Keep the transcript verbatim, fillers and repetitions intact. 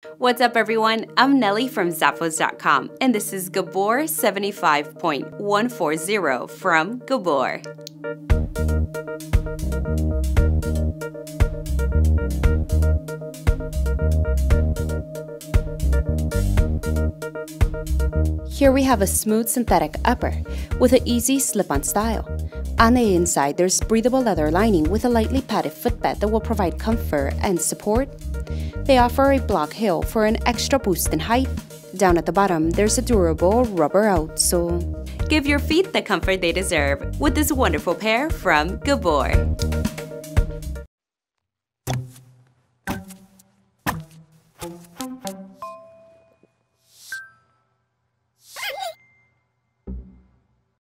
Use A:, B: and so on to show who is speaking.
A: What's up, everyone? I'm Nelly from Zappos dot com, and this is Gabor seventy-five point one four zero from Gabor. Here we have a smooth synthetic upper with an easy slip-on style. On the inside, there's breathable leather lining with a lightly padded footbed that will provide comfort and support. They offer a block heel for an extra boost in height. Down at the bottom, there's a durable rubber outsole. Give your feet the comfort they deserve with this wonderful pair from Gabor.